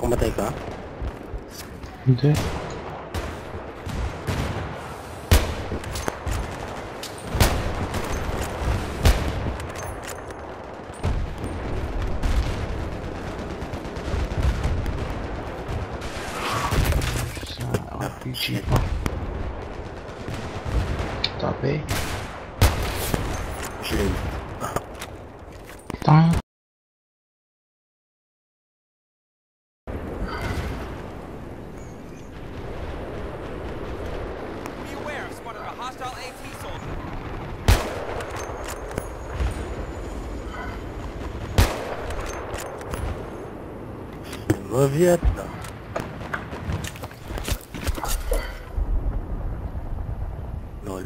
Pumatay ka? Hindi. Sa RPG pa. Tabi. Shield. Tanga. Soviet na. Lol.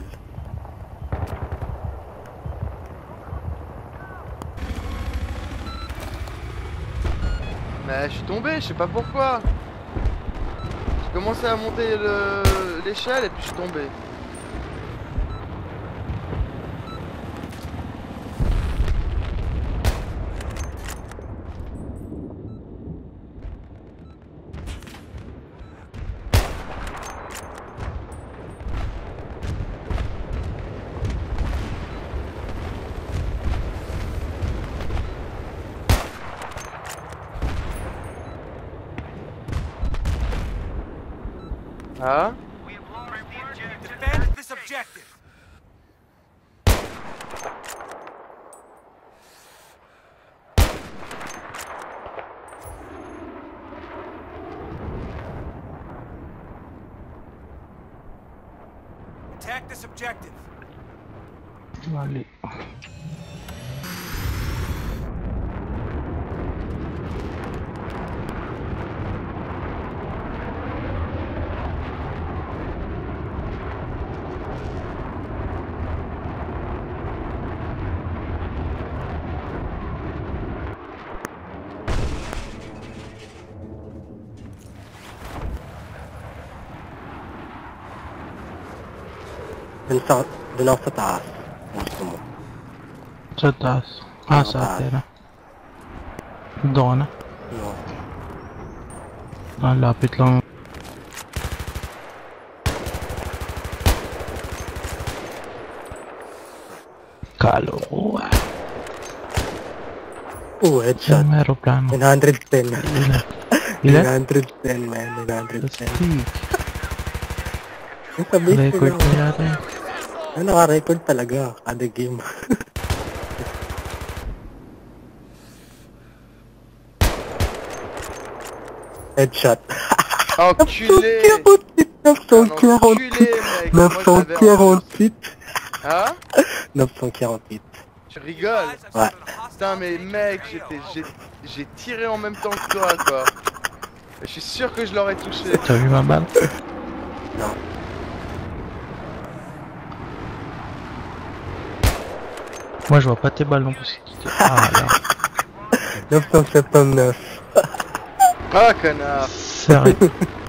Mais je suis tombé, je sais pas pourquoi. J'ai commencé à monter l'échelle et puis je suis tombé. Ah? Defend this objective. Attack this objective. Mali. Dun ako sa taas. Gusto mo. Sa taas. Ah, sa atera. Doon na. No. Ah, lapit lang. Kalokohan. Headshot. May aeroplano. 910. Ilan? 910 man. 910. Astig. Yung sabi Record sila. na yata yun. Naka-record talaga. Kada game. Headshot. Enculé! 948. 948. Hein? 948. Tu rigoles? Ouais. Putain mais mec, j'ai tiré en même temps que toi quoi. Je suis sûr que je l'aurais touché. T'as vu ma balle? Non. Moi je vois pas tes balles non plus. Ah là. 979. Ah connard! Sérieux.